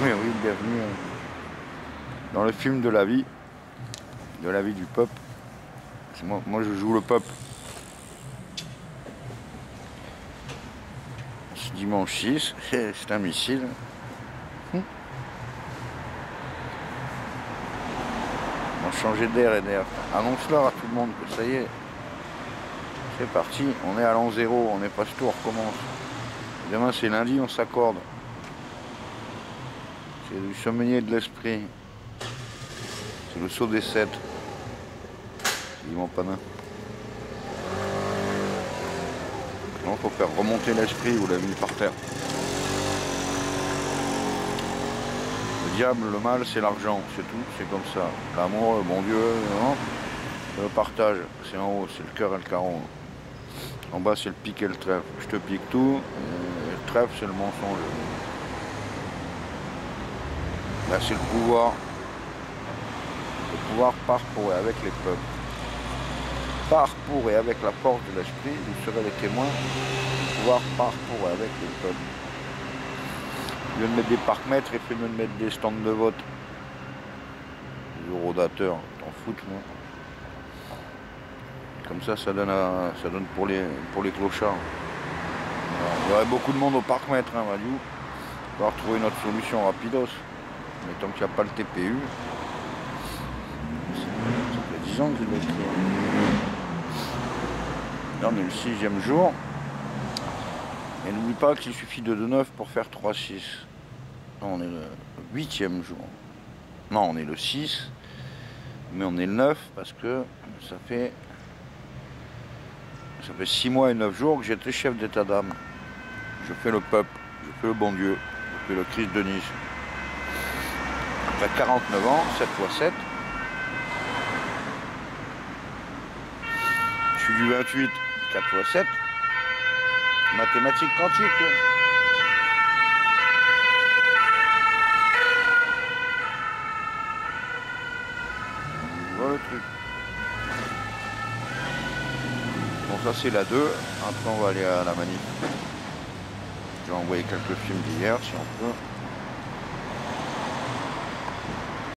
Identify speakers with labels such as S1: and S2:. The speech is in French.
S1: Mais oui, bienvenue dans le film de la vie du peuple. Moi je joue le peuple. Ce dimanche 6, c'est un missile. On va changer d'air et d'air. Annonce-leur à tout le monde que ça y est. C'est parti, on est à l'an 0, on n'est pas tout, on recommence. Demain c'est lundi, on s'accorde. C'est du sommeiller de l'esprit. C'est le saut des 7. Dis mon panin. Non, faut faire remonter l'esprit, vous l'avez mis par terre. Le diable, le mal, c'est l'argent, c'est tout, c'est comme ça. L'amour, le bon Dieu, non. Le partage, c'est en haut, c'est le cœur et le carreau. En bas, c'est le pic et le trèfle. Je te pique tout, et le trèfle, c'est le mensonge. Là, c'est le pouvoir. Le pouvoir par pour et avec les peuples. Par pour et avec la force de l'esprit, vous serez les témoins. Le pouvoir par pour et avec les peuples. Au lieu de mettre des parcs-mètres, il fait mieux de mettre des stands de vote. Les eurodateurs, t'en foutent, moi. Comme ça donne pour les clochards. Alors, il y aurait beaucoup de monde au parc-mètre, hein, Value. Il va falloir trouver une autre solution rapidos. Mais tant qu'il n'y a pas le TPU, ça fait 10 ans que je l'ai écrit. Là, on est le 6e jour. Et n'oublie pas qu'il suffit de 2,9 pour faire 3,6. Non, on est le 8e jour. Non, on est le 6. Mais on est le 9 parce que ça fait 6 mois et 9 jours que j'étais chef d'état d'âme. Je fais le peuple, je fais le bon Dieu, je fais le Christ de Nice. Après 49 ans, 7 x 7. Je suis du 28, 4 x 7. Mathématiques quantiques. Voilà le truc. Bon, ça c'est la 2. Après on va aller à la manif. J'ai envoyé quelques films d'hier si on peut.